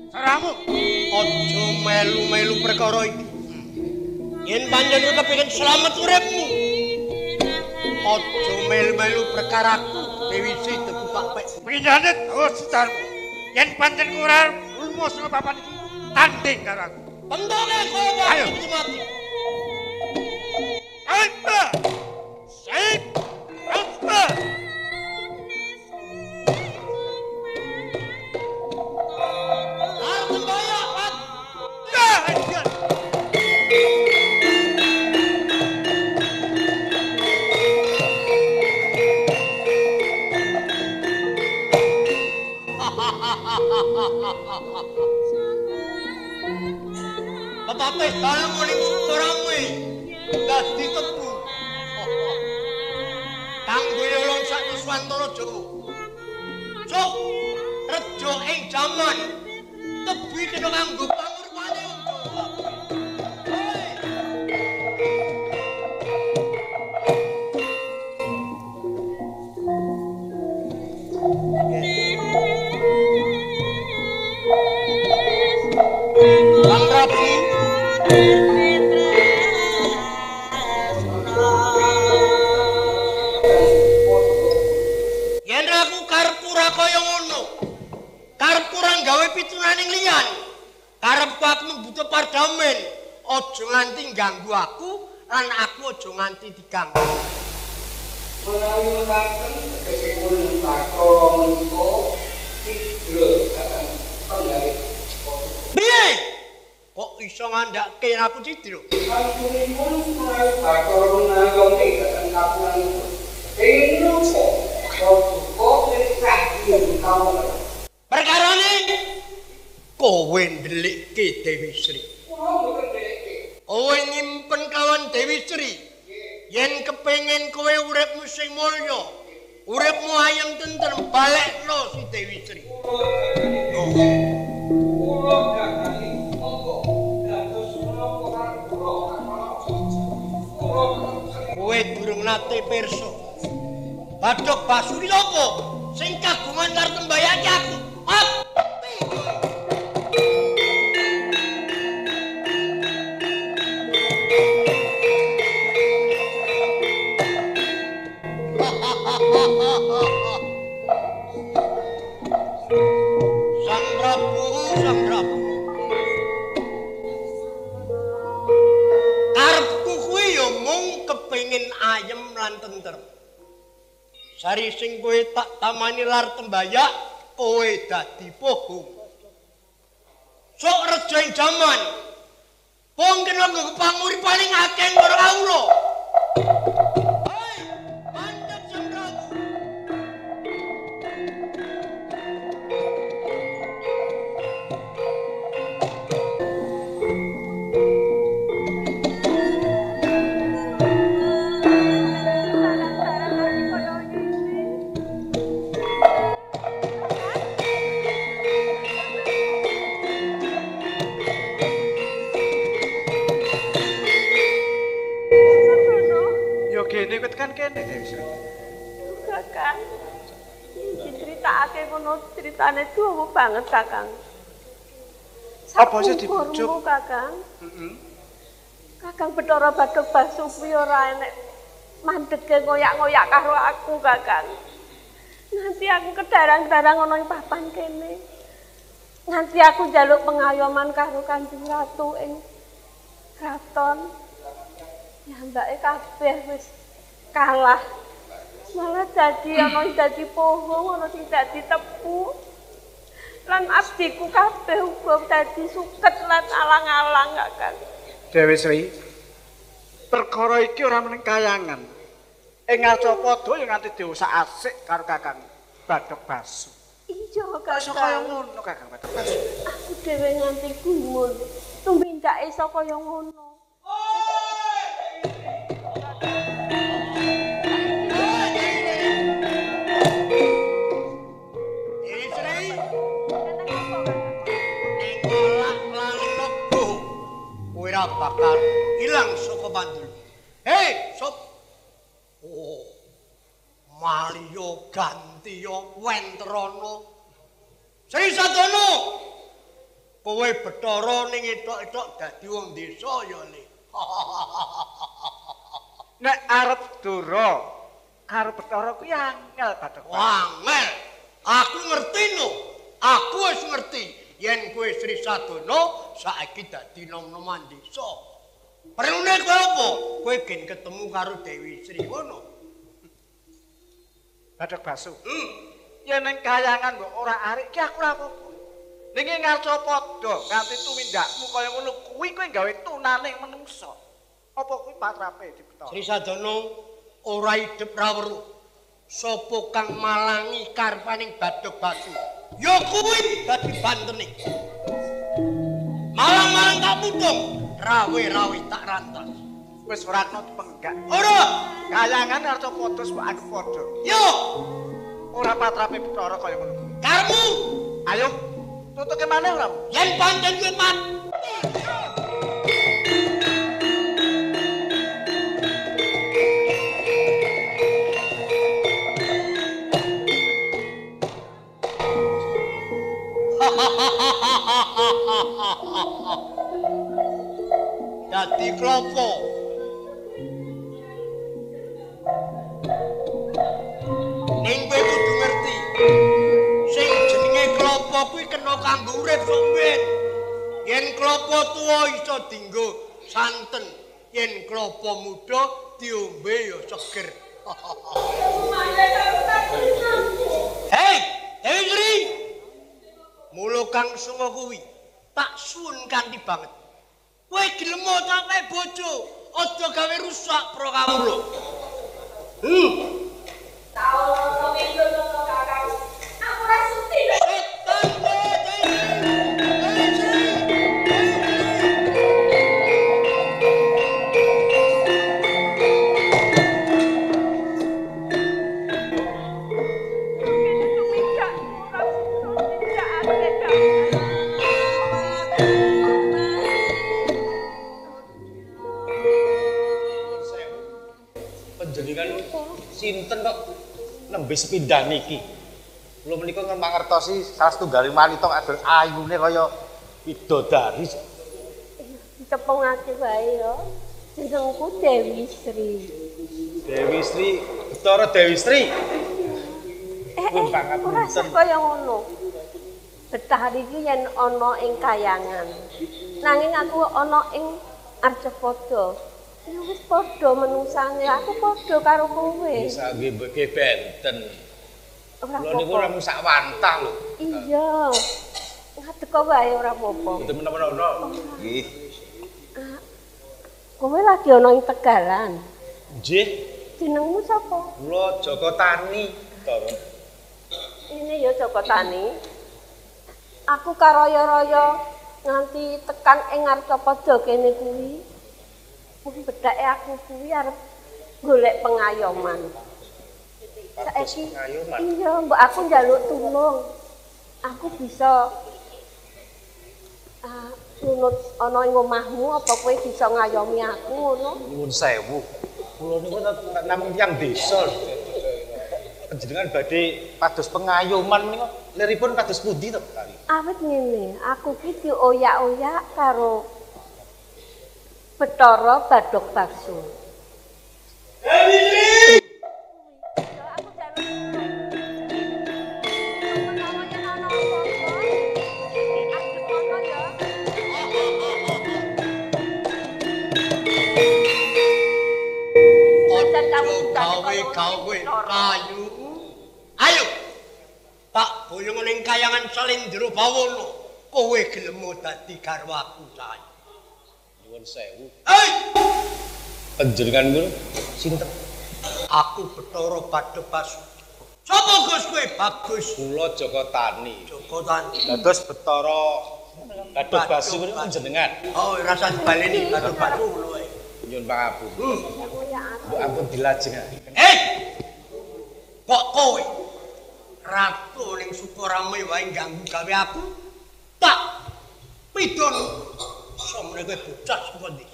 Saramu. Aja melu-melu perkara iki. Yen panjenengan kepengin slamet uripmu. Aja melu-melu perkaraku Dewi Sri tebupak pek. Pinjane dostanmu. Yen pancen ora rumus saka papan iki, tanding karo aku. Pentonge kowe Ayo mati. Ayo. Sip. Apa? Arep bayar, Pak. Ya, ya. Bapak dalam muning suramui dadi tebu. Kanggo nyolong sak Nuswantara Jawa. Cuk, rejo ing jaman tebu kena kanggo pangurmane wong Jawa. Bang Prabu yen aku karepku ora kaya ngono. Karepku ora gawe pitunaning liyan. Karepku aku membutuh pardamen. Aja nganti ganggu aku lan aku aja nganti diganggu. Menawi mekaten tegesipun Bathara menika cidra dhateng penggalih. Piye? Kok iso ngandhake aku cidra? Sampun menawi Bathara nanggongi dhateng kapuranipun. Ing napa kok saking kawula. Perkarane kowe ndelikke Dewi Sri. Kula mboten ndeleke. Kowe nyimpen kawan Dewi Sri. Yen kepengin kowe uripmu sing mulya, uripmu ayem tentrem, balekno si Dewi Sri. Kula dakani monggo dados menapa karo kula. Kowe durung nate pirsa. Bathok Basuri apa sing kagungan karo tembayake aku? Sang Prabu. Karepku kuwi ya mung kepengin ayem lan tentrem. Sari sing kowe tak tamani lar tembayak, kowe dadi pohong. Sok rejo ing jaman. Wong kena nggo panguri paling akeh karo kawula. Hei, mandhap Sang Prabu. Kene kowe tekan kene Dewi Sri. Kakang. Diceritakake ngono critane dawa banget, Kakang. Apa sih dibujuk? Kakang. Kakang Bathara Bathok Basuki ora enek mandhege ngoyak-ngoyak karo aku, Kakang. Nanti aku kedarang-darang ana ing papan kene. Nanti aku njaluk pengayoman karo Kanjeng Ratu ing kraton. Ya mbake kabeh wis kalah. Malah dadi ana sing dadi pohong, ana sing dadi tebu. Lan abdiku kabeh uga dadi suket lan alang-alang, Kakang. Dewi Sri. Perkara iki ora meneng kayangan. Ing Ngacapada ya nganti diusak asik karo Kakang Bathok Basu. Iya, Iso kaya Kakang. ngono Kakang Bathok Basu. Aku dhewe nganti gumun. Tumindak iso kaya ngono. Ora bakal ilang saka pandul. Hei, sop. Oh. Malya Gantiya Wentrana. Sri Sadana. Kowe Bathara ning etok-etok dadi wong desa ya Le. Nek arep Dora karo Bathara kuwi angel Bathara. Wangel. Aku ngerti no. Aku wis ngerti yen kowe Sri Sadana saiki dadi nom-noman desa. Perlune kowe apa? Kowe gen ketemu karo Dewi Sri ngono. Bathara Basu. Yen ning kayangan mbok ora arik ki aku ora apa-apa. Ning ngarsa padha nganti tumindakmu kaya ngono kuwi kowe gawe tunaning menungsa. Apa kuwi patrape di Bathara? Sri Sadana ora idep ra weruh. Sapa kang malangi karpaning Bathara Basu? Ya kuwi dadi bantene. Malang-malang tak putung, rawe-rawe tak rantas. Wis ora kena dipenggak. Ora, Kayangan ngarsa padha mbok anggap padha. yo, Ora patrape Bathara kaya ngono kuwi. karmu Ayo, tutuke maneh ora? yen pancen kowe mat. Dadi klopo. Ning kowe kudu ngerti. Sing jenenge klopo kuwi kena kanggo urip suwit. Yen klopo tuwa iso dienggo santen, yen klopo muda diombe ya seger. Hei, Dewi Sri. Mula kang sunga kuwi tak suwun kanthi banget. Kowe gelem sampe bojo, aja gawe rusak prakawula. Tahu minggu nang kakak. Aku ora sudi. Setan Panjenengan sinten kok nembe sepindhah niki? Kula menika mangertosi salah setunggaling wanita adol ayune kaya widodari. Cepungake wae ya. Jenengku Dewi Sri. Dewi Sri, Bathara Dewi Sri. Ora sah kaya ngono. Betari iki yen ana ing kayangan. Nanging aku ana ing Arcapada. Ya wis padha menungsane, aku padha karo kowe. Bisa nggih mbeke benten. Ora Kula niku apa-apa. namung sak wantah lho. Iya. Ngadeg wae ora apa-apa. Mboten menapa-menapa. Nggih. Kowe lagi ana ing Tegalan. Nggih, Jenengmu sapa? kula Joko Tani, Bathara. Ini ya Joko Tani. Aku karaya-raya nganti tekan ing Arcapada kene kuwi. Wong bedake aku kuwi arep golek pengayoman. Saiki pengayoman? iya, mbok aku njaluk tulung. Aku bisa nunut ana ing omahmu apa kowe bisa ngayomi aku ngono? Nuwun sewu. Kula niku namung tiyang desa lho. Panjenengan badhe pados pengayoman menika liripun kados pundi to, Kali? Awit ngene, aku ki dioyak-oyak karo Bathara Badhok Basu. Dewi Sri. Aku jaluk menawa yen ana apa-apa, adep kono ya. Gawe kayu. Ayo. Tak boyong ning kayangan Salendra Bawana. Kowe gelem dadi garwaku sae. Nuwun sewu. Hei, Panjenengan niku sinten? aku Bathara Badhok Basu. Sapa Gus kowe? Bagus. Kula Joko Tani. Joko Tani. Dados Bathara Badhok Basu menika panjenengan. Oh, rasa dibaleni Badhok Basu ngono wae. Nyuwun pangapunten. Mbok ampun dilajengaken. Kok kowe ratu ning Sukarame wae ganggu gawe aku? Tak pidon. Samene kowe bocah saka ndi?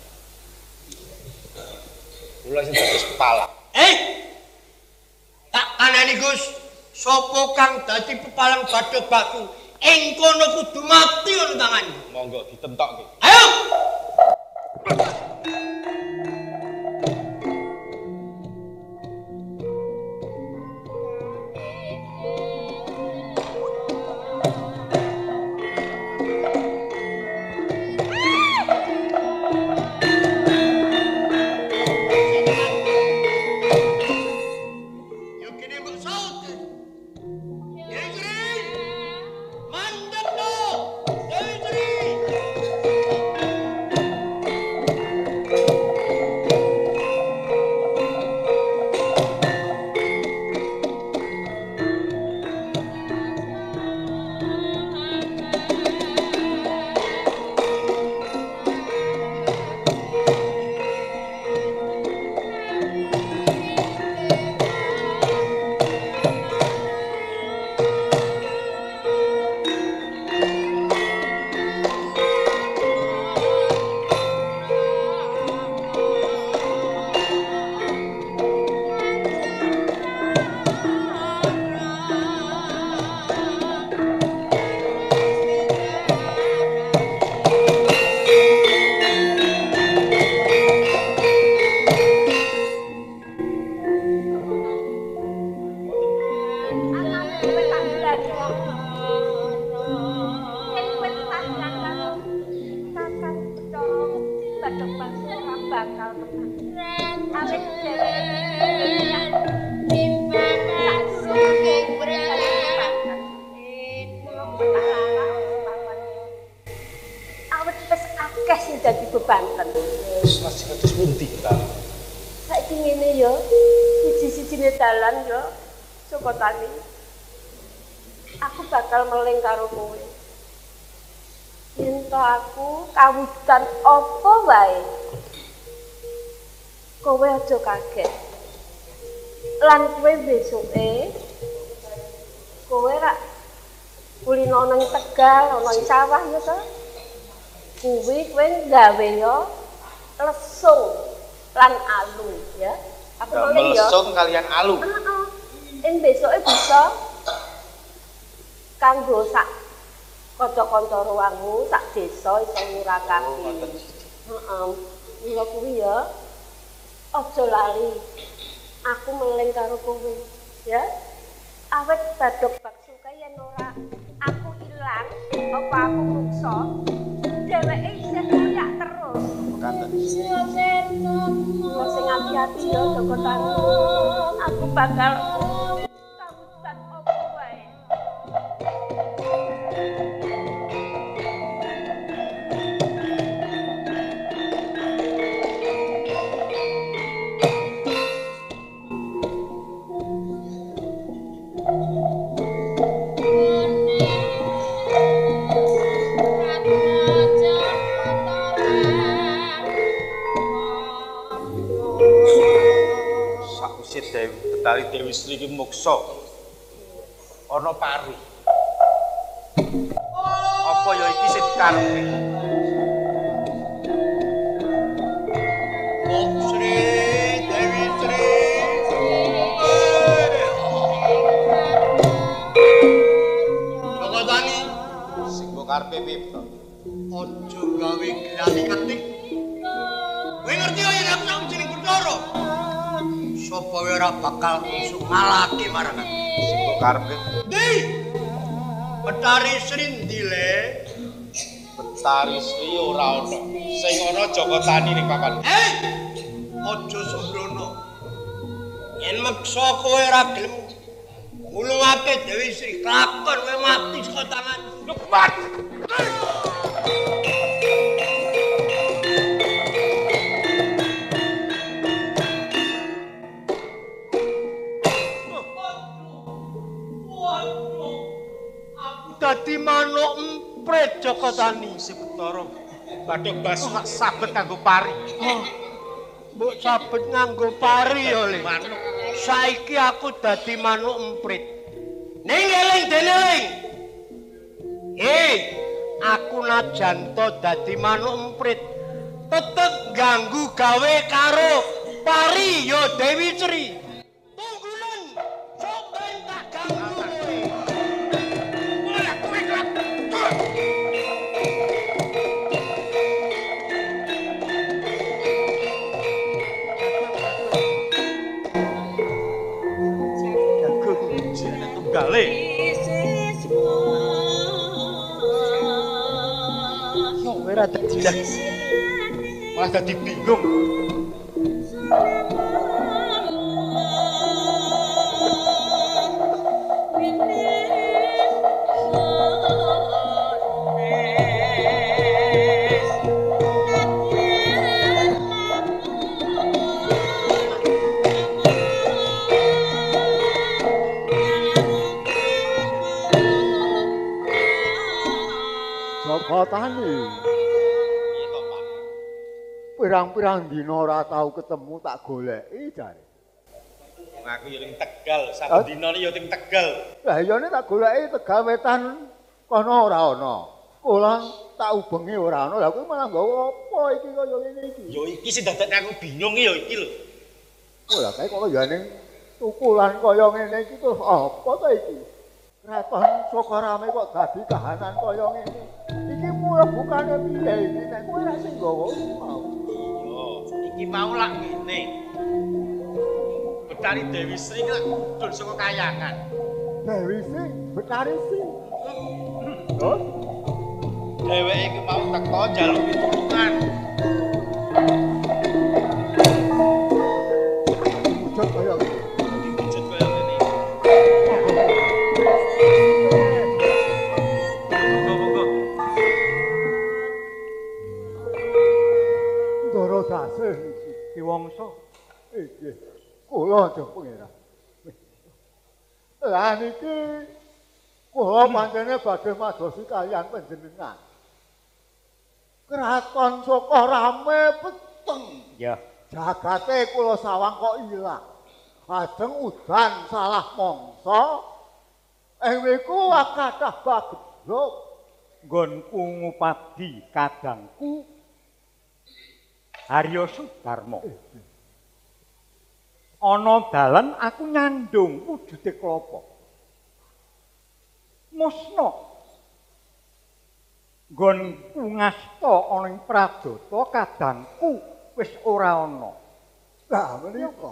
Kula sing dados kepala. Tak kanani Gus, sapa kang dadi pepalang Badhok Basu? ing kono kudu mati ono tangan. Monggo ditentokke. Ayo. Dadi bebanten. Wis kados pundi ta? Saiki ngene ya, siji-sijine dalan ya saka tani. Aku bakal meling karo kowe. Yen to aku kawudan apa wae. Kowe aja kaget. Lan kowe besoke kowe rak kulino nang Tegal, ana ing sawah ya to. Kuwi kowe gawe yo lesung lan alu ya. Aku meling yo. Lesung kalian alu. Heeh. Ing besoke bisa kanggo sak kanca-kanca ruangmu, sak desa iso ngurakake. Heeh. Mula kuwi ya aja lali. Aku meling karo kowe ya. Awet badhok baksuke yen ora aku ilang apa aku muksa. Dheweke isih ngoyak terus. Mula sing ati-ati ya Joko Tani. Aku bakal kawudan apa wae. Betari Dewi Sri ki muksa ana pari. Apa ya iki sing dikarepe? Om Sri Dewi Sri. Joko Tani Sing mbok karepe piye, Bro? Ojo gawe glali ketik. Kowe ngerti yen aku sak jeneng Bathara? Sapa wae ora bakal iso ngalahke marang aku. Sing mbok karepe Di. Betari Sri ndile. Betari Sri ora ana. Sing ana Joko Tani ning papan. Aja sembrono. Yen meksa kowe ora gelem ngulungake Dewi Sri, kelakon kowe mati saka tangan. Lepat. Dadi manuk emprit Joko Tani Sing Bathara badhok basu sak sabet kanggo pari. Mbok sabet nganggo pari ya Le. Manuk. Saiki aku dadi manuk emprit. Ning eling dene ling. Aku najan to dadi manuk emprit. Tetep ganggu gawe karo pari ya Dewi Sri. Tunggulen, sok ben tak ganggu kowe. Ora kowe ora dadi malah dadi bingung. Tani. Piye to, Pak? Pirang-pirang dina ora tau ketemu tak goleki jare. Aku ya ning Tegal, saben dina ya ning Tegal. Lah iya nek tak goleki Tegal Wetan kono ora ana. Kulon tak ubengi ora ana. Lah kuwi malah nggawa apa iki kaya ngene iki? Ya iki sing dadekne aku bingung ya iki lho. Oh lah kae kok ya ning tukulan kaya ngene iki terus apa ta iki? Kraton Sokarame kok dadi kahanan kaya ngene. Iki mulih bukane piye iki nek kowe ra sing nggawa mau. Iya, iki mau lak ngene. Betari Dewi Sri lak mudhun saka kayangan. Dewi Sri, Betari Sri. Terus Dheweke iki mau teko njaluk pitulungan. wujud kaya ngene. Wujud kaya ngene. Monggo. Ndara dasih iki Kiwangsa. Nggih. Kula Jeng Pangeran. Lah niki kula pancene badhe madosi kaliyan panjenengan. Kraton Sokarame peteng. Ya. Jagate kula sawang kok ilang. Lajeng udan salah mangsa. Eweku kathah bageblok. Nggonku ngupadi kadangku Haryo Sudarma. Ana dalan aku nyandung wujude klapa. Musna. Nggonku ngasta ana ing Pradata kadangku wis ora ana. Lah menika.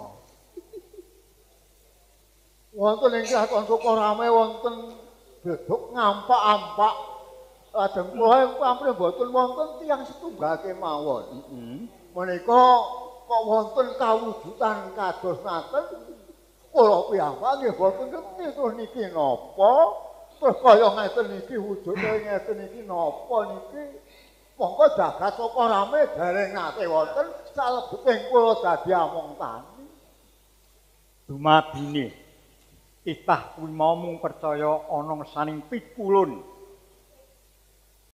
Wonten ing Kraton Sokarame wonten bedhug ngampak-ampak. Lajeng kula ampun mboten wonten tiyang setunggal kemawon. Menika kok wonten kawujudan kados ngaten. Kula piyambak nggih boten ngerti terus niki napa. Terus kaya ngeten niki wujude ngeten niki napa niki. Monggo jagat Sokarame dereng nate wonten salebeting kula dadi among tani. Dumadine titah kuwi mau mung percaya ana saning pikulun